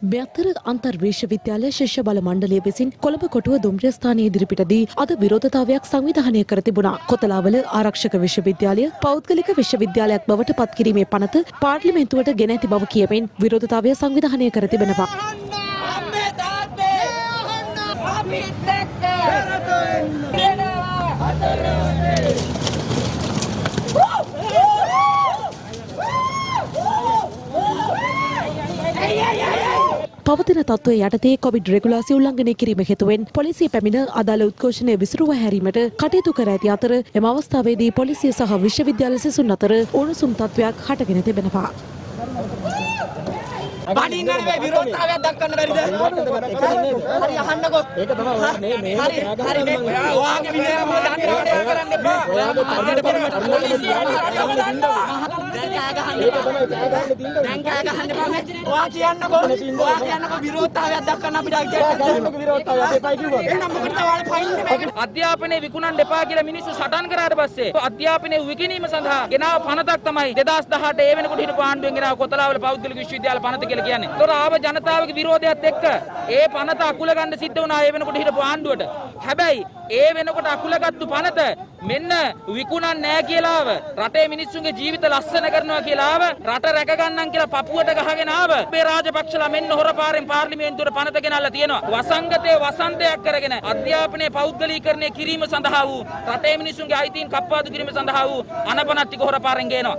මේ අතර අන්තර් විශ්වවිද්‍යාල ශිෂ්‍ය බල මණ්ඩලය විසින් කොළඹ කොටුව දුම්රිය ස්ථානයේ ඉදිරිපිටදී අද විරෝධතාවයක් සංවිධානය කර තිබුණා. කොතලාවල ආරක්ෂක විශ්වවිද්‍යාලය පෞද්ගලික විශ්වවිද්‍යාලයක් බවට පත් කිරීමේ පනත පාර්ලිමේන්තුවට ගෙන ඇති බව කියමින් විරෝධතාවය සංවිධානය කර තිබෙනවා. පවතින තත්ත්වය යටතේ කොවිඩ් රෙගුලාසි උල්ලංඝනය කිරීම හේතුවෙන් පොලිසිය පැමිණ අදාළ උද්ඝෝෂණය විසිරුවා හැරීමට කටයුතු කර ඇති අතර එම අවස්ථාවේදී පොලිසිය සහ විශ්වවිද්‍යාල සිසුන් අතර උණුසුම් තත්ත්වයක් හටගෙන තිබෙනවා. බඩින්න නෙවෙයි විරෝධතාවයක් දක්වන්න බැරිද? හරි අහන්නකෝ. ඒක තමයි හරි මේ ඔයාගේ විනයම දඬුවම් කරන්න එපා. ඔයාගේ හරියට පොලිසිය දැන් කෑ ගහන්න එපා මේ. ඔයා කියන්නකෝ විරෝධතාවයක් දක්වන්න අපිට විරෝධතාවයක් එපා කිව්වා. එහෙනම් මොකටද ඔයාලා ෆයින් දෙන්නේ? අධ්‍යාපනයේ විකුණන්න එපා කියලා මිනිස්සු සටන් කරාට පස්සේ අධ්‍යාපනයේ විකිණීම සඳහා ගෙනාව පනතක් තමයි 2018 ඒ වෙනකොට හිටපු ආණ්ඩුවෙන් ගෙනාව කොතලාවල පෞද්ගලික විශ්වවිද්‍යාල පනත කියලා කියන්නේ. ඒතර ආව ජනතාවගේ විරෝධයත් එක්ක ඒ පනත අකුල ගන්න සිද්ධ වුණා ඒ වෙනකොට හිටපු ආණ්ඩුවට. හැබැයි ඒ වෙනකොට අකුලගත්තු පනත මෙන්න විකුණන්නේ නැහැ කියලා ආව. රටේ මිනිස්සුන්ගේ ජීවිත ලස්සන කරනවා කියලා ආව. රට රැක ගන්නම් කියලා පපුවට ගහගෙන ආව. මේ රාජපක්ෂලා මෙන්න හොරපාරෙන් පාර්ලිමේන්තුවට පනත ගෙනල්ලා තියෙනවා. වසංගතයේ වසන්තයක් කරගෙන අධ්‍යාපනයේ පෞද්ගලීකරණය කිරීම සඳහා වූ රටේ මිනිස්සුන්ගේ අයිතීන් කප්පාදු කිරීම සඳහා වූ අනපනත් ටික හොරපාරෙන් ගේනවා.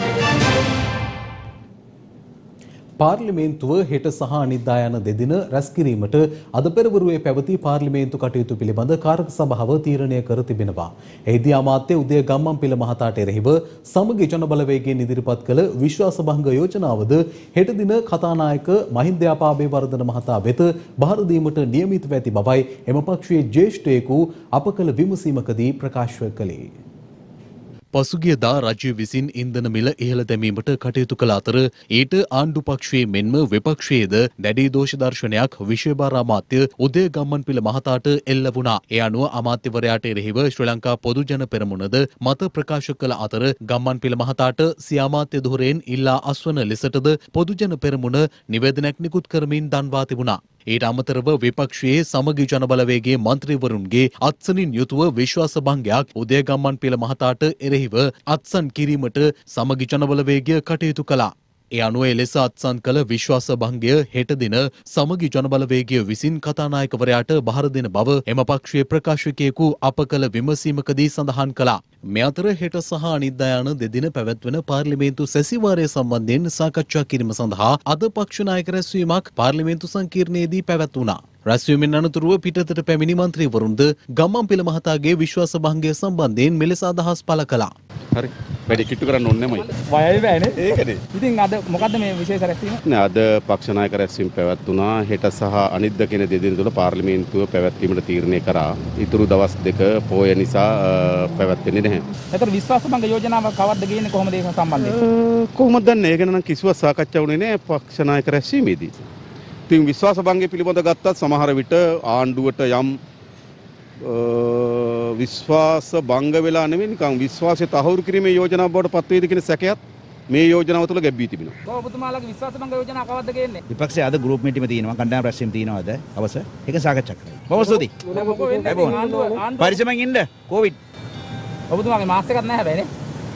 පාර්ලිමේන්තුව හෙට සහ අනිද්දා යන දෙදින රැස් කිරීමට අද පෙරවරුවේ පැවති පාර්ලිමේන්තු කටයුතු පිළිබඳ කාර්ක සභාව තීරණය කර තිබෙනවා. එහිදී අමාත්‍ය උදය ගම්මන්පිල මහතාට එරෙහිව සමගි ජන බලවේගයෙන් ඉදිරිපත් කළ විශ්වාසභංග යෝජනාවද හෙට දින කතානායක මහින්ද අබේවර්ධන මහතා වෙත බාර දීමට නියමිතව ඇති බවයි එම පක්ෂයේ ජ්‍යෙෂ්ඨයෙකු අප කළ විමසීමකදී ප්‍රකාශ කළේ. පසුගියදා රජය විසින් ඉන්ධන මිල ඉහළ දැමීමට කටයුතු කළ අතර ඊට ආණ්ඩු පක්ෂයේ මෙන්ම විපක්ෂයේද දැඩි දෝෂ දර්ශනයක් විශේෂ අමාත්‍ය උදය ගම්මන්පිල මහතාට එල්ල වුණා. ඒ අනුව අමාත්‍යවරයාට එරෙහිව ශ්‍රී ලංකා පොදු ජන පෙරමුණද මත ප්‍රකාශ කළ අතර ගම්මන්පිල මහතාට සිය අමාත්‍ය ධුරයෙන් ඉල්ලා අස්වන ලෙසටද පොදු ජන පෙරමුණ නිවේදනයක් නිකුත් කරමින් දන්වා තිබුණා. ඊට අමතරව විපක්ෂයේ සමගි ජන බලවේගයේ මන්ත්‍රීවරුන්ගේ අත්සනින් යුතුව විශ්වාස භංගයක් උදය ගම්මන්පිල මහතාට එරෙහිව අත්සන් කිරීමට සමගි ජන බලවේගය කටයුතු කළා. ඒ අනුව එලෙස අත්සන් කළ විශ්වාස භංගය හෙට දින සමගි ජන බලවේගය විසින් කතානායකවරයාට බහර දෙන බව එම පක්ෂයේ ප්‍රකාශකයෙකු අප කළ විමසීමකදී සඳහන් කළා. මේ අතර හෙට සහ අනිද්දා යන දෙදින පැවැත්වෙන පාර්ලිමේන්තු සැසිවාරය සම්බන්ධයෙන් සාකච්ඡා කිරීම සඳහා අද පක්ෂ නායක රැස්වීමක් පාර්ලිමේන්තු සංකීර්ණයේදී පැවැත්වුණා. රැස්වීමෙන් අනතුරුව පිටතට පැමිණි මන්ත්‍රීවරුන්ද ගම්මන්පිල මහතාගේ විශ්වාස භංගය සම්බන්ධයෙන් මෙලෙස අදහස් පළ කළා. හරි. වැඩි කිට්ටු කරන්න ඕනේ නැමයි. වයයි බෑනේ. ඒකනේ. ඉතින් අද මොකද්ද මේ විශේෂ රැස්වීම? නෑ අද පක්ෂ නායක රැස්වීම පැවැත්වුණා. හෙට සහ අනිද්දා කියන දෙදින තුල පාර්ලිමේන්තුව පැවැත්වීමට තීරණය කරා. ඊතුරු දවස් දෙක පෝය නිසා පැවැත්වෙන්නේ නැහැ. ඒතර විශ්වාස භංග යෝජනාව කවද්ද ගේන්නේ කොහොමද ඒක සම්බන්ධයෙන්? කොහොමද දන්නේ? ඒක නම් කිසිවක් සාකච්ඡා වුණේ නැහැ පක්ෂ නායක රැස්වීමේදී. ඉතින් විශ්වාස භංගය පිළිබඳ ගත්තත් සමහර විට ආණ්ඩුවට යම් විශ්වාස භංග වෙලා නෙවෙයි නිකන් විශ්වාසය තහවුරු කිරීමේ යෝජනාවක් බවට පත් වේද කියන සැකයක් මේ යෝජනාව තුළ ගැබ්වී තිබෙනවා. ඔබතුමාලගේ විශ්වාස භංග යෝජනාව කවද්ද ගේන්නේ? විපක්ෂය අද ගෲප් මීටින්ග් තියෙනවා, කණ්ඩායම් රැස්වීම තියෙනවාද? අවශ්‍ය ඒක සාකච්ඡා කරමු. බොහොම ස්තුතියි. පරිස්සමෙන් ඉන්න. කොවිඩ්. ඔබතුමාගේ මාස්ක් එකක් නැහැ හැබැයි නේ.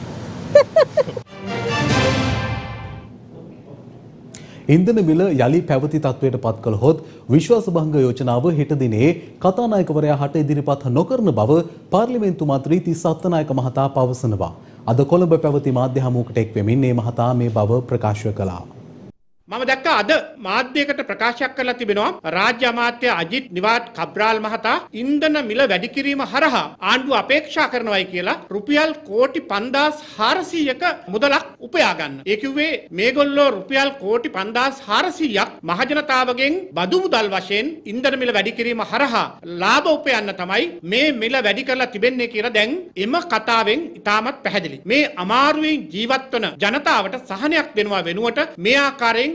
ඉන්ධන මිල යලි පැවති තත්වයට පත් කළහොත් විශ්වාස භංග යෝජනාව හෙට දිනේ කතානායකවරයා හට ඉදිරිපත් නොකරන බව පාර්ලිමේන්තු මන්ත්‍රී තිස්ස අත්තනායක මහතා පවසනවා. අද කොළඹ පැවති මාධ්‍ය හමුවකට එක් වෙමින් මේ මහතා මේ බව ප්‍රකාශ කළා. මම දැක්කා අද මාධ්‍යයකට ප්‍රකාශයක් කරලා තිබෙනවා රාජ්‍ය අමාත්‍ය අජිත් නිවාඩ් කබ්‍රාල් මහතා ඉන්ධන මිල වැඩි කිරීම හරහා ආණ්ඩුව අපේක්ෂා කරනවායි කියලා රුපියල් කෝටි 5400ක මුදලක් උපයා ගන්න. ඒ කිව්වේ මේගොල්ලෝ රුපියල් කෝටි 5400ක් මහජනතාවගෙන් බදු මුදල් වශයෙන් ඉන්ධන මිල වැඩි කිරීම හරහා ලාභ උපයන්න තමයි මේ මිල වැඩි කරලා තිබෙන්නේ කියලා දැන් එම කතාවෙන් ඉතාමත් පැහැදිලි. මේ අමාරුවෙන් ජීවත් වන ජනතාවට සහනයක් දෙනවා වෙනුවට මේ ආකාරයෙන්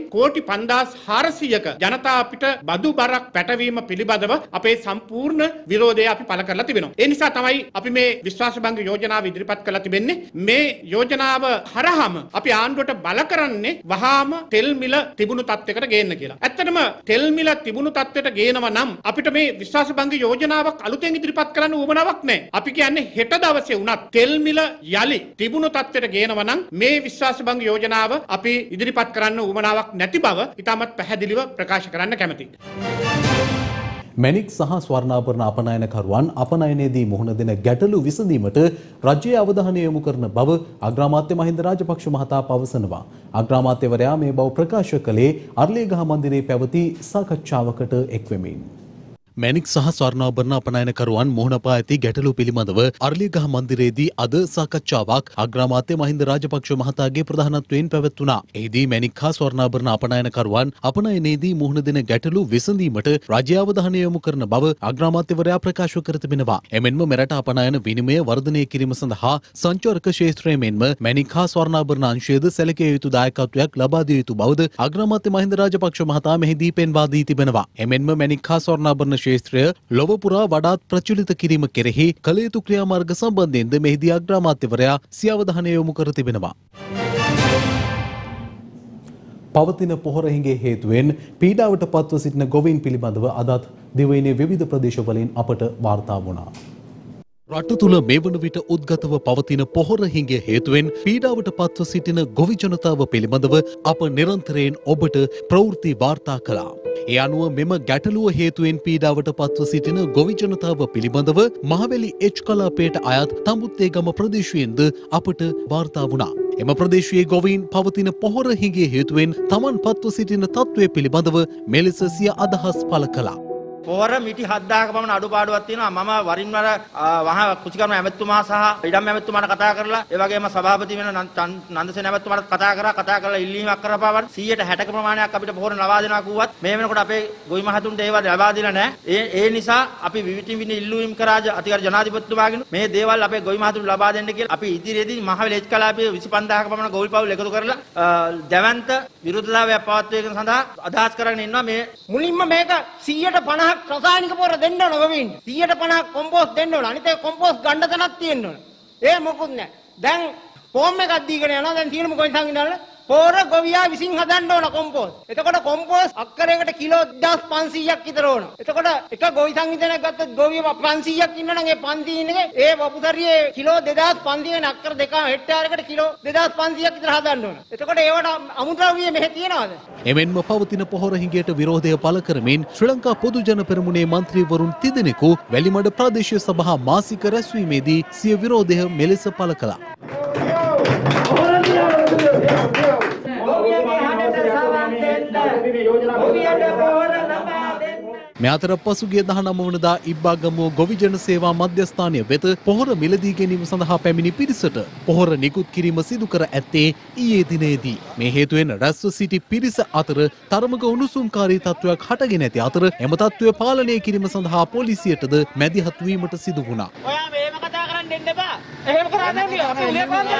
කෝටි 5400ක ජනතා අපිට බදු බරක් පැටවීම පිළිබඳව අපේ සම්පූර්ණ විරෝධය අපි පළ කරලා තිබෙනවා. ඒ නිසා තමයි අපි මේ විශ්වාසභංග යෝජනාව ඉදිරිපත් කරලා තිබෙන්නේ. මේ යෝජනාව හරහාම අපි ආණ්ඩුවට බල කරන්නේ වහාම තෙල් මිල තිබුණු තත්යකට ගේන්න කියලා. ඇත්තටම තෙල් මිල තිබුණු තත්යකට ගේනවා නම් අපිට මේ විශ්වාසභංග යෝජනාවක් අලුතෙන් ඉදිරිපත් කරන්න උවමනාවක් නැහැ. අපි කියන්නේ හෙට දවසේ වුණත් තෙල් මිල යලි තිබුණු තත්ත්වයට ගේනවා නම් මේ විශ්වාසභංග යෝජනාව අපි ඉදිරිපත් කරන්න උවමනාවක් නැති බව ඉතාමත් පැහැදිලිව ප්‍රකාශ කරන්න කැමැතියි. මැණික් සහ ස්වර්ණාභරණ අපනයනකරුවන් අපනයනයේදී මුහුණ දෙන ගැටලු විසඳීමට රජයේ අවධානය යොමු කරන බව අග්‍රාමාත්‍ය මහින්ද රාජපක්ෂ මහතා පවසනවා. අග්‍රාමාත්‍යවරයා මේ බව ප්‍රකාශ කළේ අර්ලියගහ මන්දිරයේ පැවති සාකච්ඡාවකට එක්වෙමින්. මැණික් සහ ස්වර්ණාභරණ අපනයනකරුවන් මුහුණ පා ඇති ගැටලු පිළිබඳව අර්ලියගහ මන්දිරයේදී අද සාකච්ඡාවක් අග්‍රාමාත්‍ය මහින්ද රාජපක්ෂ මහතාගේ ප්‍රධානත්වයෙන් පැවැත්වුණා. එහිදී මැණික් හා ස්වර්ණාභරණ අපනයනකරුවන් අපනයනයේදී මුහුණ දෙන ගැටලු විසඳීමට රජයේ අවධානය යොමු කරන බව අග්‍රාමාත්‍යවරයා ප්‍රකාශ කර තිබෙනවා. එමෙන්ම මෙරට අපනයන විනිමය වර්ධනය කිරීම සඳහා සංචාරක ක්ෂේත්‍රයේ මෙන්ම මැණික් හා ස්වර්ණාභරණ අංශයේද සැලකිය යුතු දායකත්වයක් ලබා දිය යුතු බවද අග්‍රාමාත්‍ය මහින්ද රාජපක්ෂ මහතා මෙහිදී පෙන්වා දී තිබෙනවා. එමෙන්ම මැණික් හා ස්වර්ණාභරණ ක්ෂේත්‍රය ලොව පුරා වඩාත් ප්‍රචලිත කිරීම කෙරෙහි කළ යුතු ක්‍රියාමාර්ග සම්බන්ධයෙන්ද මෙහිදී අග්‍රාමාත්‍යවරයා සිය අවධානය යොමු කර තිබෙනවා. පවතින පොහොර හිඟේ හේතුවෙන් පීඩාවට පත්ව සිටින ගොවීන් පිළිබඳව අදත් දිවයිනේ විවිධ ප්‍රදේශවලින් අපට වාර්තා වුණා. රට තුළ මේ වන විට උද්ගතව පවතින පොහොර හිඟය හේතුවෙන් පීඩාවට පත්ව සිටින ගොවි ජනතාව පිළිබඳව අප නිරන්තරයෙන් ඔබට ප්‍රවෘත්ති වාර්තා කළා. ඒ අනුව මෙම ගැටලුව හේතුවෙන් පීඩාවට පත්ව සිටින ගොවි ජනතාව පිළිබඳව මහවැලි එච් කලාපයට අයත් තඹුත්තේගම ප්‍රදේශයෙන්ද අපට වාර්තා වුණා. එම ප්‍රදේශයේ ගොවීන් පවතින පොහොර හිඟේ හේතුවෙන් තමන් පත්ව සිටින තත්ත්වය පිළිබඳව මෙලෙස සිය අදහස් පළ කළා. පොහොර මිටි 7000ක පමණ අඩුපාඩුවක් තියෙනවා. මම වරින් වර වහ කුචිකර්ම ඇමතුමා සහ ඉඩම් ඇමතුමාට කතා කරලා ඒ වගේම සභාපති වෙන නන්දසේන ඇමතුමාට කතා කරලා ඉල්ලීමක් කරපාවන් 160ක ප්‍රමාණයක් අපිට පොහොර ලබා දෙනවා කිව්වත් මේ වෙනකොට අපේ ගොවි මහතුන්ට ඒවා ලබා දෙලා නැහැ. ඒ නිසා අපි විවිධ ඉල්ලීම් කරා අතිගරු ජනාධිපතිතුමාගෙන් මේ දේවල් අපේ ගොවි මහතුන්ට ලබා දෙන්න කියලා අපි ඉදිරියේදී මහවැලි එච් කලාපයේ 25000ක පමණ ගොවි පවුල් එකතු කරලා දැවැන්ත විරුද්ධතාවයක් පවත්වීම සඳහා අදහස් කරගෙන ඉන්නවා. මේ මුලින්ම මේක 150 රසායනික පොහොර දෙන්න ඕන ගොවීන් 150 කොම්පෝස්ට් දෙන්න ඕන. අනිත් ඒ කොම්පෝස්ට් ගන්න තැනක් තියෙන්න ඕන. ඒ මොකුත් නැහැ. දැන් ෆෝම් එකක් දීගෙන යනවා. දැන් තියෙන මොකෙන් සංගිනවල පොහොර ගොවියා විසින් හදන්න ඕන කොම්පෝස්ට්. එතකොට කොම්පෝස්ට් අක්කරයකට කිලෝ 1500ක් විතර ඕන. එතකොට එක ගොවි සංවිධානයක් ගත්තොත් ගොවිය 500ක් ඉන්න නම් ඒ 500 ඉන්නේ ඒ වපුතරියේ කිලෝ 2500 වෙන අක්කර දෙක හෙක්ටාරයකට කිලෝ 2500ක් විතර හදන්න ඕන. එතකොට ඒවට අමුද්‍රව්‍ය මෙහෙ තියනවාද? එමෙන්ම පවතින පොහොර හිඟයට විරෝධය පළ කරමින් ශ්‍රී ලංකා පොදු ජන පෙරමුණේ මන්ත්‍රීවරුන් තිදෙනෙකු වැලිමඩ ප්‍රාදේශීය සභා මාසික රැස්වීමේදී සිය විරෝධය මෙලෙස පළ කළා. මේ අතර පසුගිය 19 වනදා ඉබ්බාගමුව ගොවි ජන සේවා මධ්‍යස්ථානය වෙත පොහොර මිලදී ගැනීම සඳහා පැමිණි පිරිසට පොහොර නිකුත් කිරීම සිදු කර ඇත්තේ ඊයේ දිනේදී. මේ හේතුවෙන් රැස්ව සිටි පිරිස අතර තරමක උණුසුම්කාරී තත්ත්වයක් හටගෙන ඇති අතර එම තත්ත්වය පාලනය කිරීම සඳහා පොලිසියටද මැදිහත් වීමට සිදු වුණා. ඔයා මේව කතා කරන්න දෙන්න එපා. එහෙම කරන්නේ නැහැ. අපි උලිය පාන්දරලා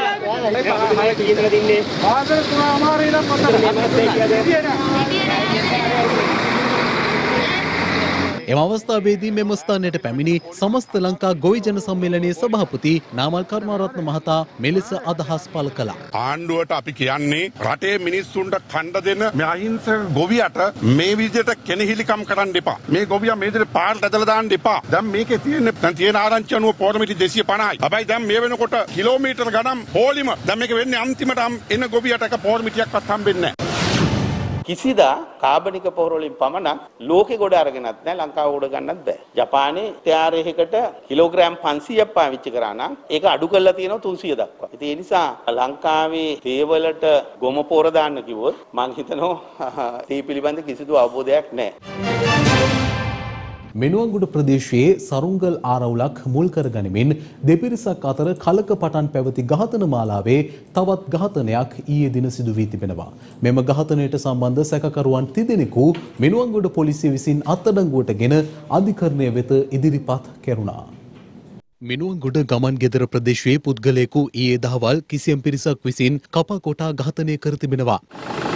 එම අවස්ථාවේදී මෙම ස්ථානයට පැමිණි සමස්ත ලංකා ගොවි ජන සම්මේලනයේ සභාපති නාමල් කර්මාරත්න මහතා මෙලෙස අදහස් පළ කළා. ආණ්ඩුවට අපි කියන්නේ රටේ මිනිස්සුන්ට කණ්ඩ දෙන මේ අහිංසක ගොවියට මේ විදිහට කෙනෙහිලිකම් කරන්න එපා. මේ ගොවියා මේ විදිහට පාරට ඇදලා දාන්න එපා. දැන් මේකේ තියෙන ආරංචි අනුව පොරමිටි 250යි. හැබැයි දැන් මේ වෙනකොට කිලෝමීටර ගණන් පොලිම දැන් මේක වෙන්නේ අන්තිමට එන ගොවියට එක පොරමිටියක්වත් හම්බෙන්නේ නැහැ. කිසිදා කාබනික පොහොර වලින් පමණක් ලෝකෙ ගොඩ අරගෙනත් නැහැ ලංකාව ගොඩ ගන්නත් බෑ. ජපානයේ TR1කට කිලෝග්‍රෑම් 500ක් පාවිච්චි කරා නම් ඒක අඩු කරලා තියෙනවා 300 දක්වා. ඉතින් ඒ නිසා ලංකාවේ තේවලට ගොම පොර දාන්න කිව්වොත් මං හිතනවා තේ පිළිබඳ කිසිදු අවබෝධයක් නැහැ. මෙනුවන්ගොඩ ප්‍රදේශයේ සරුංගල් ආරවුලක් මුල් කරගනිමින් දෙපිරිසක් අතර කලක පටන් පැවති ඝාතන මාලාවේ තවත් ඝාතනයක් ඊයේ දින සිදු වී තිබෙනවා. මෙම ඝාතනයට සම්බන්ධ සැකකරුවන් තිදෙනෙකු මෙනුවන්ගොඩ පොලිසිය විසින් අත්අඩංගුවටගෙන අධිකරණය වෙත ඉදිරිපත් කෙරුණා. මෙනුවන්ගොඩ ගමන් ගෙදර ප්‍රදේශයේ පුද්ගලයෙකු ඊයේ දහවල් කිසියම් පිරිසක් විසින් කපා කොටා ඝාතනය කර තිබෙනවා.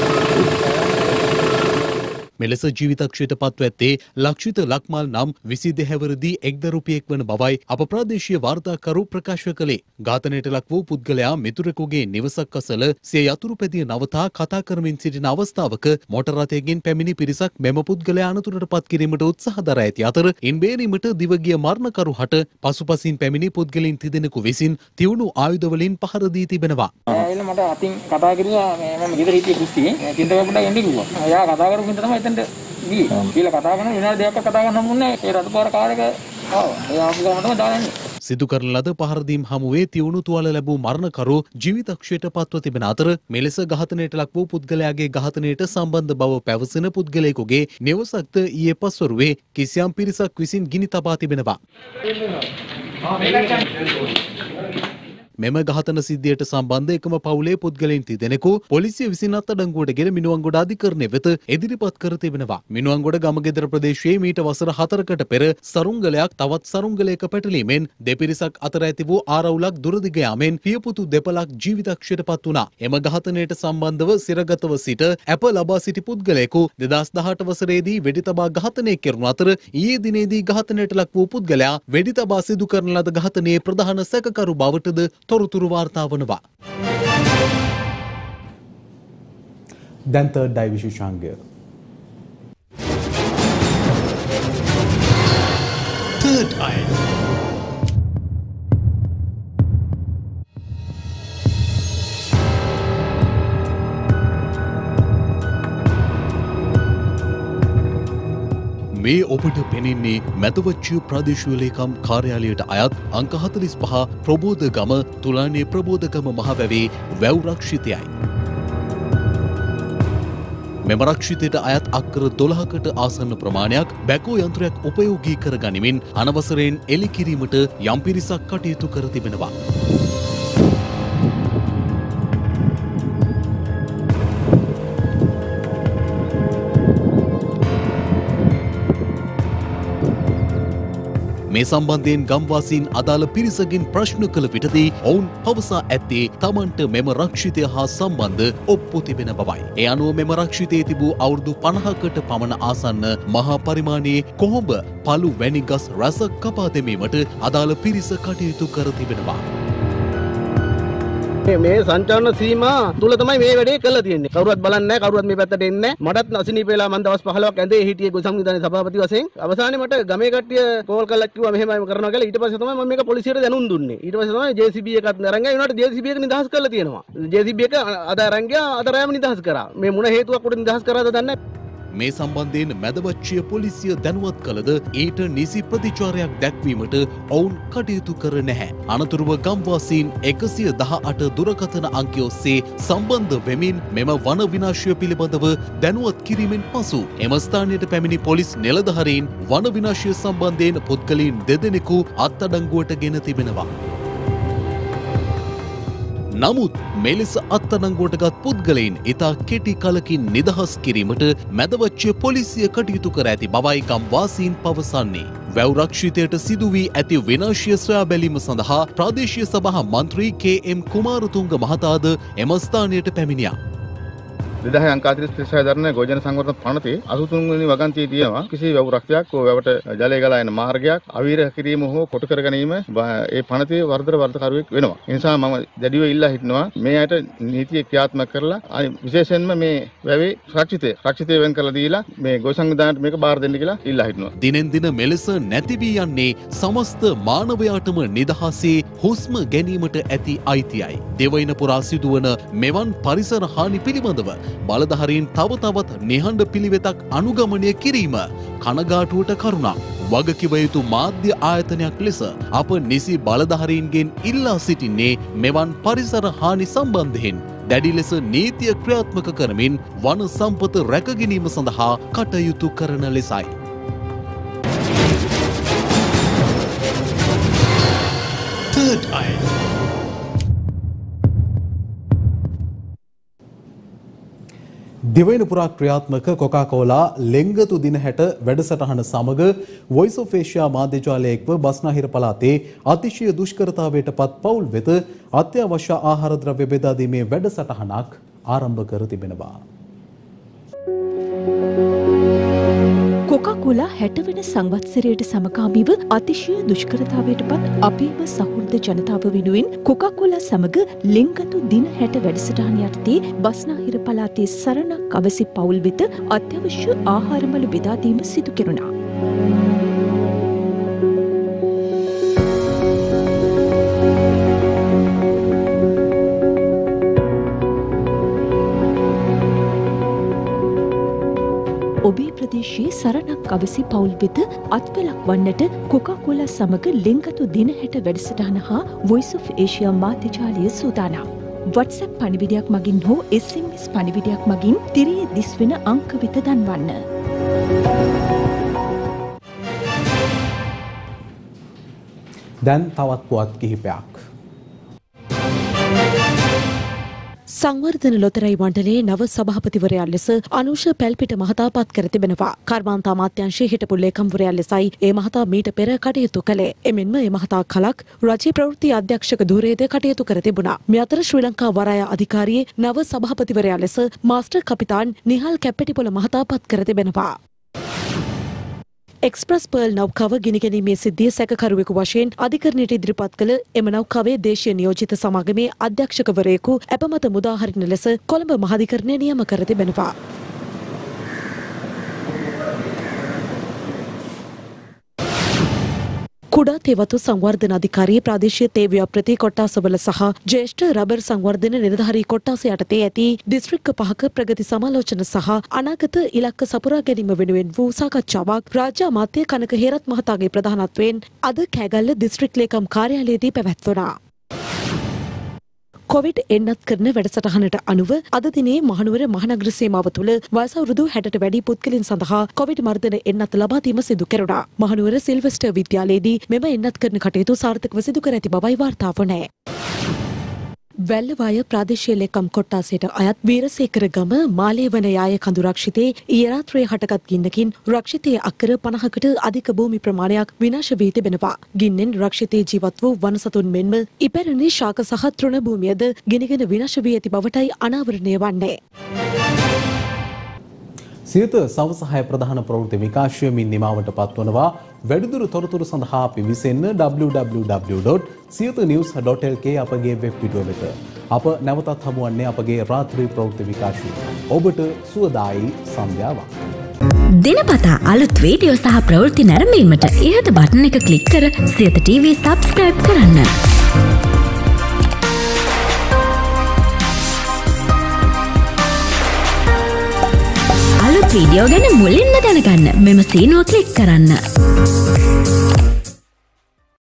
මෙලෙස ජීවිතක්ෂයට පත්ව ඇත්තේ ලක්ෂිත ලක්මාල් නම් 22 හැවිරිදි එක්දරුපියෙක් වන බවයි අප ප්‍රාදේශීය වාර්තාකරු ප්‍රකාශ කළේ. ඝාතනයට ලක් වූ පුද්ගලයා මිතුරෙකුගේ නිවසක් අසල සිය යතුරු පැදිය නවතා කතා කරමින් සිටින අවස්ථාවක මෝටර රථයකින් පැමිණි පිරිසක් මෙම පුද්ගලයා අනතුරට පත් කිරීමට උත්සාහ දරා ඇති අතර ඉන් බේරීමට දිවගිය මරණකරු හට පසුපසින් පැමිණි පුද්ගලයන් තිදෙනෙකු විසින් තියුණු ආයුධ වලින් පහර දී තිබෙනවා. එළ මට අතින් කතා කරුවා මම ගෙදර හිටියේ කුස්සියේ තින්දකපුඩ එන්නේ කිව්වා. එයා කතා කරපු හින්දා තමයි එතනට ගියේ. කියලා කතා කරන විනාඩි දෙකක් කතා කරන්න හම්බුනේ නැහැ. ඒ රතුපාර කාර් එක ආවා. ඒ ආපු ගමන් තමයි දාන්නේ. සිදු කරන ලද පහරදීම් හමුවේ තියුණු තුවාල ලැබූ මරණකරු ජීවිතක්ෂයට පත්ව තිබෙන අතර මෙලෙස ඝාතනයට ලක් වූ පුද්ගලයාගේ ඝාතනයට සම්බන්ධ බව පැවසෙන පුද්ගලයෙකුගේ නිවසක්ද ඊයේ පස්වරුවේ කිසියම් පිරිසක් විසින් ගිනි තබා තිබෙනවා. මෙම ඝාතන සිද්ධියට සම්බන්ධ එකම පවුලේ පුද්ගලයන් තිදෙනෙකු පොලිසිය විසින් අත්අඩංගුවට ගෙන මිනුවන්ගොඩ අධිකරණය වෙත ඉදිරිපත් කර තිබෙනවා. මිනුවන්ගොඩ ගමගෙදර ප්‍රදේශයේ මීට වසර 4කට පෙර සරුංගලයක් තවත් සරුංගලයක පැටලීමෙන් දෙපිරිසක් අතර ඇති වූ ආරවුලක් දුරදිග යාමෙන් පියපුතු දෙපළක් ජීවිතක්ෂයට පත් වුණා. එම ඝාතනයට සම්බන්ධව සිරගතව සිට අප ලබා සිටි පුද්ගලයෙකු 2018 වසරේදී වෙඩි තබා ඝාතනය කෙරුණු අතර ඊයේ දිනේදී ඝාතනයට ලක් වූ පුද්ගලයා වෙඩි තබා සිදු කරන ලද ඝාතනයේ ප්‍රධාන සැකකරු බවටද තොරතුරු වාර්තා වනවා. දැන් තර්ඩ් ඩයි විශේෂාංගය. තර්ඩ් අය මේ ඔබට පෙනෙන්නේ මැදවච්චිය ප්‍රදේශීය ලේකම් කාර්යාලයට අයත් අංක 45 ප්‍රබෝධගම තුලානේ ප්‍රබෝධගම මහවැවේ වැව් රක්ෂිතයයි. මෙම රක්ෂිතයට අයත් අක්කර 12කට ආසන්න ප්‍රමාණයක් බැකෝ යන්ත්‍රයක් උපයෝගී කර ගනිමින් අනවසරයෙන් එලි කිරීමට යම් පිරිසක් කටයුතු කර තිබෙනවා. මේ සම්බන්ධයෙන් ගම්වාසීන් අදාළ පිරිසකින් ප්‍රශ්න කළ විටදී ඔවුන් පවසා ඇත්තේ තමන්ට මෙම රක්ෂිතය හා සම්බන්ධ ඔප්පු තිබෙන බවයි. ඒ අනුව මෙම රක්ෂිතයේ තිබූ අවුරුදු 50කට පමණ ආසන්න මහා පරිමාණයේ කොහොඹ පළු වැනි ගස් රැසක් කපා දැමීමට අදාළ පිරිස කටයුතු කර තිබෙනවා. මේ සංචාරන සීමා තුල තමයි මේ වැඩේ කළා තියෙන්නේ. කවුරුවත් බලන්නේ නැහැ, කවුරුවත් මේ පැත්තට එන්නේ නැහැ. මටත් අසනීප වෙලා මම දවස් 15ක් ඇඳේ හිටියේ ගොවි සංවිධානයේ සභාපති වශයෙන්. අවසානයේ මට ගමේ කට්ටිය කෝල් කරලා කිව්වා මෙහෙමයි කරනවා කියලා. ඊට පස්සේ තමයි මම මේක පොලිසියට දැනුම් දුන්නේ. ඊට පස්සේ තමයි JCB එකත් අරන් ගියා. ඒනට JCB එක නිදහස් කරලා තියෙනවා. JCB එක අද අරන් ගියා, අද රෑම නිදහස් කරා. මේ මොන හේතුවක් උඩ නිදහස් කරාද දන්නේ නැහැ. මේ සම්බන්ධයෙන් මැදවච්චිය පොලිසිය දැනුවත් කළද ඊට නිසි ප්‍රතිචාරයක් දැක්වීමට ඔවුන් කටයුතු කර නැහැ. අනතුරුව ගම්වාසීන් 118 දුරකථන අංකය ඔස්සේ සම්බන්ධ වෙමින් මෙම වන විනාශය පිළිබඳව දැනුවත් කිරීමෙන් පසු එම ස්ථානයට පැමිණි පොලිස් නිලධාරීන් වන විනාශය සම්බන්ධයෙන් පුද්ගලයන් දෙදෙනෙකු අත්අඩංගුවට ගෙන තිබෙනවා. නමුත් මෙලෙස අත්අඩංගුවටගත් පුද්ගලයන් ඉතා කෙටි කලකින් නිදහස් කිරීමට මැදවච්චිය පොලිසිය කටයුතු කර ඇති බවයි ගම්වාසීන් පවසන්නේ. වැව් රක්ෂිතයට සිදු වී ඇති විනාශය සොයා බැලීම සඳහා ප්‍රාදේශීය සභා මන්ත්‍රී KM කුමාරතුංග මහතාද එම ස්ථානයට පැමිණියා. 2000 අංක 46 දරන ගෝජන සංවර්ධන පනතේ 83 වෙනි වගන්තියේ තියෙනවා කිසි වැව් රක්ෂයක් වැවට ජලය ගලා යන මාර්ගයක් අවීර කිරීම හෝ කොටු කර ගැනීම ඒ පනතේ වර්ධකරුවෙක් වෙනවා. ඒ නිසා මම දැඩිව ඉල්ලා හිටනවා මේ අයට නීතිය ක්‍රියාත්මක කරලා විශේෂයෙන්ම මේ වැවේ රක්ෂිතය වෙන් කරලා දීලා මේ ගෝජන සංවිධානයට මේක බාර දෙන්න කියලා ඉල්ලා හිටනවා. දිනෙන් දින මෙලෙස නැති වී යන්නේ සමස්ත මානවයාටම නිදහසේ හුස්ම ගැනීමට ඇති අයිතියයි. දෙවයින පුරා සිදුවන මෙවන් පරිසර හානි පිළිබඳව බලධාරීන් තව තවත් නිහඬ පිළිවෙතක් අනුගමනය කිරීම කනගාටුවට කරුණක්. වගකිව යුතු මාධ්‍ය ආයතනයක් ලෙස අප නිසි බලධාරීන්ගෙන් ඉල්ලා සිටින්නේ මෙවන් පරිසර හානි සම්බන්ධයෙන් දැඩි ලෙස නීතිය ක්‍රියාත්මක කරමින් වන සම්පත රැකගැනීම සඳහා කටයුතු කරන ලෙසයි. Third Eye. දිවයින පුරා ක්‍රියාත්මක කොකාකෝලා ලෙංගතු දින 60 වැඩසටහන සමග වොයිස් ඔෆ් ඒෂියා මාධ්‍ය ජාලය එක්ව බස්නාහිර පළාතේ අතිශය දුෂ්කරතාවයට පත් පවුල් වෙත අත්‍යවශ්‍ය ආහාර ද්‍රව්‍ය බෙදා දීමේ වැඩසටහනක් ආරම්භ කර තිබෙනවා. කොකාකෝලා 60 වෙනි සංවත්සරයට සමගාමීව අතිශය දුෂ්කරතාවයට පත් අපේම සහෘද ජනතාව වෙනුවෙන් කොකාකෝලා සමග ලිංගතු දින 60 වැඩසටහන යටතේ බස්නාහිර පළාතේ සරණක් අවසි පවුල් වෙත අත්‍යවශ්‍ය ආහාරමළු බෙදා දීම සිදු කෙරුණා. ඔබේ ප්‍රදේශයේ සරණක් අවසි පවුල් වෙත අත්වලක් වන්නට කොකාකෝලා සමග ලිංගතු දින 60 වැඩසටහන හා Voice of Asia මාධ්‍යජාලය සූදානම්. WhatsApp පණිවිඩයක් මගින් හෝ SMS පණිවිඩයක් මගින් තිරයේ දිස්වෙන අංක වෙත දන්වන්න. දැන් තවත් පුවත් කිහිපයක්. සංවර්ධන ලොතරැයි මණ්ඩලයේ නව සභාපතිවරයා ලෙස අනුෂ පැල්පිට මහතා පත් කර තිබෙනවා. කර්මාන්ත අමාත්‍යාංශයේ හිටපු ලේකම්වරයා ලෙසයි ඒ මහතා මීට පෙර කටයුතු කළේ. එමෙන්ම ඒ මහතා කලක් රජයේ ප්‍රවෘත්ති අධ්‍යක්ෂක ධූරයේද කටයුතු කර තිබුණා. මේ අතර ශ්‍රී ලංකා වරාය අධිකාරියේ නව සභාපතිවරයා ලෙස මාස්ටර් කපිතාන් නිහල් කැප්පෙටිපොළ මහතා පත් කර තිබෙනවා. එක්ස්ප්‍රස් පර්ල් නෞකාව ගිනිගැනීමේ සිද්ධිය සැකකරුවෙකු වශයෙන් අධිකරණයට ඉදිරිපත් කළ එම නෞකාවේ දේශීය නියෝජිත සමාගමේ අධ්‍යක්ෂකවරයෙකු අපමත මුදාහරින ලෙස කොළඹ මහාධිකරණය නියම කර තිබෙනවා. කුඩා තේවතු සංවර්ධන අධිකාරියේ ප්‍රාදේශීය තේ ව්‍යාපෘති කොට්ටාසවල සහ ජ්‍යෙෂ්ඨ රබර් සංවර්ධන නිලධාරී කොට්ටාස යටතේ ඇති දිස්ත්‍රික්ක පහක ප්‍රගති සමාලෝචන සහ අනාගත ඉලක්ක සපුරා ගැනීම වෙනුවෙන් වූ සාකච්ඡාවක් රාජ්‍ය අමාත්‍ය කනක හේරත් මහතාගේ ප්‍රධානත්වයෙන් අද කෑගල්ල දිස්ත්‍රික් ලේකම් කාර්යාලයේදී පැවැත්වුණා. කොවිඩ් එන්නත් කරන වැඩසටහනට අනුව අද දිනේ මහනුවර මහනගර සීමාව තුළ වයස අවුරුදු 60ට වැඩි පුද්ගලයන් සඳහා කොවිඩ් මර්ධන එන්නත් ලබා දීම සිදු කෙරුණා. මහනුවර සිල්වස්ටර් විද්‍යාලයේදී මෙම එන්නත් කරන කටයුතු සාර්ථකව සිදු කර ඇති බවයි වාර්තා වුණේ. වැල්ලවාය ප්‍රාදේශීය ලේකම් කොට්ටාසයට අයත් වීරසේකර ගම මාලේවන යාය කඳු රක්ෂිතේ ඊයේ රාත්‍රියේ හටගත් ගින්නකින් රක්ෂිතයේ අක්කර 50කට අධික භූමි ප්‍රමාණයක් විනාශ වී තිබෙනවා. ගින්නෙන් රක්ෂිතයේ ජීවත් වූ වනසතුන් මෙන්ම ඉපැරණි ශාක සහ තෘණ භූමියද ගිනිගෙන විනාශ වී ඇති බවටයි අනාවරණය වන්නේ. සියත සවසහය ප්‍රධාන ප්‍රවෘත්ති විකාශයමින් නිමාවට පත්වනවා. වැඩිදුර තොරතුරු සඳහා පිවිසෙන්න www.siyathanews.lk අපගේ වෙබ් පිටුව වෙත. අප නැවතත් හමුවන්නේ අපගේ රාත්‍රී ප්‍රවෘත්ති විකාශය. ඔබට සුවදායි සන්ධ්‍යාවක්. දිනපතා අලුත් වීඩියෝ සහ ප්‍රවෘත්ති නැරඹීමට ඉහත බටන් එක ක්ලික් කර සියත TV සබ්ස්ක්‍රයිබ් කරන්න. වීඩියෝ ගැන මුලින්ම දැනගන්න මෙම සීනුව ක්ලික් කරන්න.